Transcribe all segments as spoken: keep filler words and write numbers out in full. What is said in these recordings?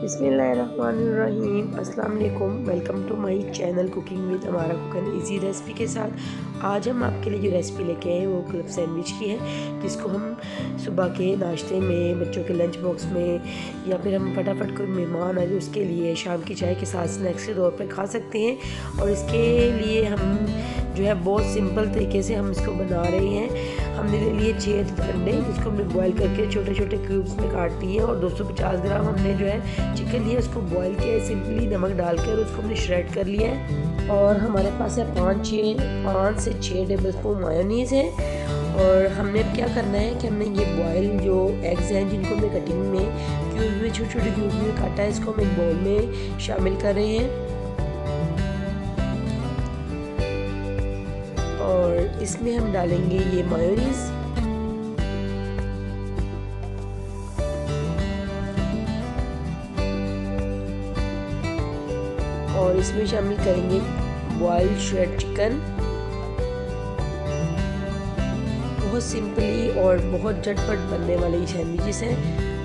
बिस्मिल्लाहिर्रहमानिर्रहीम। अस्सलाम वालेकुम। Welcome to my channel cooking with Amara cook and easy recipe के साथ आज हम आपके लिए जो रेसिपी लेके आए हैं वो क्लब सैंडविच की है, जिसको हम सुबह के नाश्ते में, बच्चों के लंच बॉक्स में, या फिर हम फटाफट कोई मेहमान आए उसके लिए शाम की चाय के साथ स्नैक्स के तौर पर खा सकते हैं। और इसके लिए हम जो है बहुत सिंपल तरीके से हम इसको बना रहे हैं। हमने ले लिए छः अंडे, जिसको हमने बॉईल करके छोटे छोटे क्यूब्स में काट दिए, और दो सौ पचास ग्राम हमने जो है चिकन लिया, उसको बॉईल किया, सिंपली नमक डालकर उसको हमने श्रेड कर लिया है। और हमारे पास है पाँच छः पाँच से छः टेबल स्पून मायोनीज़ है। और हमने अब क्या करना है कि हमने ये बॉयल जो एग्स हैं जिनको हमने कटिंग में क्यूब में छोटे छोटे क्यूब में काटा है, इसको हम एक बाउल में शामिल कर रहे हैं। और इसमें हम डालेंगे ये मायोनीज़, और इसमें शामिल करेंगे बॉइल्ड श्रेड चिकन। बहुत सिंपली और बहुत झटपट बनने वाले ये सैंडविचेस हैं।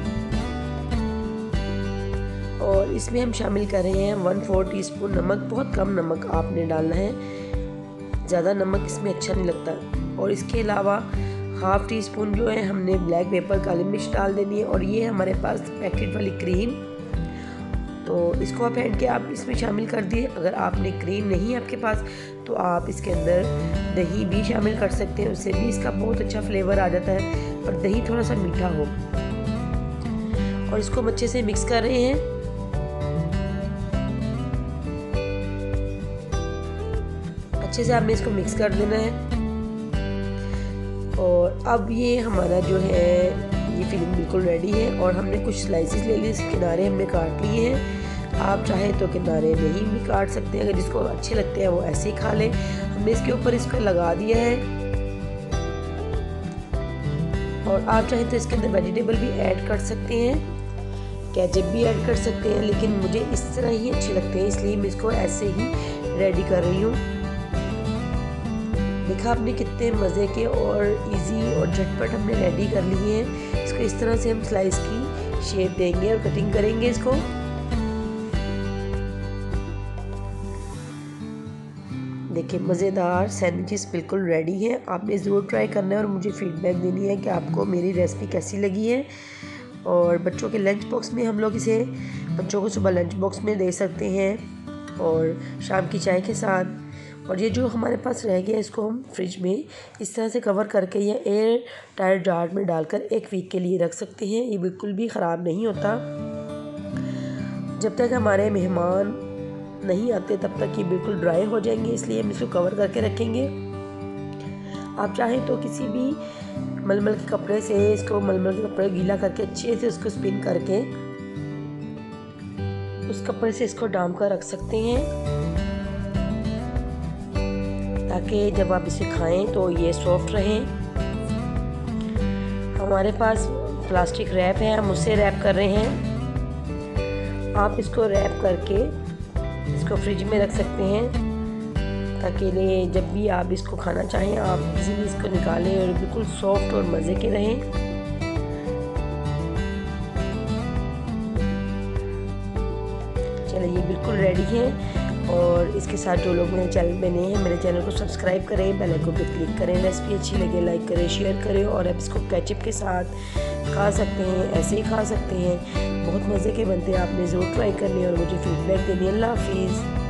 और इसमें हम शामिल कर रहे हैं वन फोर टी स्पून नमक। बहुत कम नमक आपने डालना है, ज़्यादा नमक इसमें अच्छा नहीं लगता। और इसके अलावा हाफ़ टी स्पून जो है हमने ब्लैक पेपर काली मिर्च डाल देनी है। और ये हमारे पास पैकेट वाली क्रीम, तो इसको आप फेंट के आप इसमें शामिल कर दिए। अगर आपने क्रीम नहीं है आपके पास तो आप इसके अंदर दही भी शामिल कर सकते हैं, उससे भी इसका बहुत अच्छा फ्लेवर आ जाता है, और दही थोड़ा सा मीठा हो। और इसको हम अच्छे से मिक्स कर रहे हैं। अच्छे से आपने इसको मिक्स कर देना है। और अब ये हमारा जो है ये फिलिंग बिल्कुल रेडी है। और हमने कुछ स्लाइसेस ले लिए, इसके किनारे हमने काट लिए हैं। आप चाहे तो किनारे नहीं भी काट सकते हैं, अगर जिसको अच्छे लगते हैं वो ऐसे ही खा लें। हमने इसके ऊपर इसको लगा दिया है। और आप चाहे तो इसके अंदर वेजिटेबल भी ऐड कर सकते हैं, केचप भी ऐड कर सकते हैं, लेकिन मुझे इस तरह ही अच्छे लगते हैं, इसलिए मैं इसको ऐसे ही रेडी कर रही हूँ। देखा आपने कितने मज़े के और इजी और झटपट हमने रेडी कर लिए हैं। इसको इस तरह से हम स्लाइस की शेप देंगे और कटिंग करेंगे इसको। देखिए मज़ेदार सैंडविचेस बिल्कुल रेडी हैं। आपने ज़रूर ट्राई करना है और मुझे फीडबैक देनी है कि आपको मेरी रेसिपी कैसी लगी है। और बच्चों के लंच बॉक्स में हम लोग इसे बच्चों को सुबह लंच बॉक्स में दे सकते हैं, और शाम की चाय के साथ। और ये जो हमारे पास रह गया इसको हम फ्रिज में इस तरह से कवर करके या एयर टाइट जार में डालकर एक वीक के लिए रख सकते हैं। ये बिल्कुल भी ख़राब नहीं होता। जब तक हमारे मेहमान नहीं आते तब तक ये बिल्कुल ड्राई हो जाएंगे, इसलिए हम इसको कवर करके रखेंगे। आप चाहें तो किसी भी मलमल के कपड़े से इसको मलमल के कपड़े गीला करके अच्छे से उसको स्पिन करके उस कपड़े से इसको डाम कर रख सकते हैं, ताकि जब आप इसे खाएं तो ये सॉफ्ट रहे। हमारे पास प्लास्टिक रैप है, हम उससे रैप कर रहे हैं। आप इसको रैप करके इसको फ्रिज में रख सकते हैं, ताकि जब भी आप इसको खाना चाहें आप इजीली इसको निकालें और बिल्कुल सॉफ्ट और मज़े के रहें। चलिए ये बिल्कुल रेडी है। और इसके साथ जो लोग मेरे चैनल में नए हैं, मेरे चैनल को सब्सक्राइब करें, बेल आइकन पर क्लिक करें। रेसिपी अच्छी लगे लाइक करें, शेयर करें। और आप इसको केचप के साथ खा सकते हैं, ऐसे ही खा सकते हैं, बहुत मज़े के बनते हैं। आपने ज़रूर ट्राई करनी है और मुझे फीडबैक देनी है। अल्लाह हाफिज़।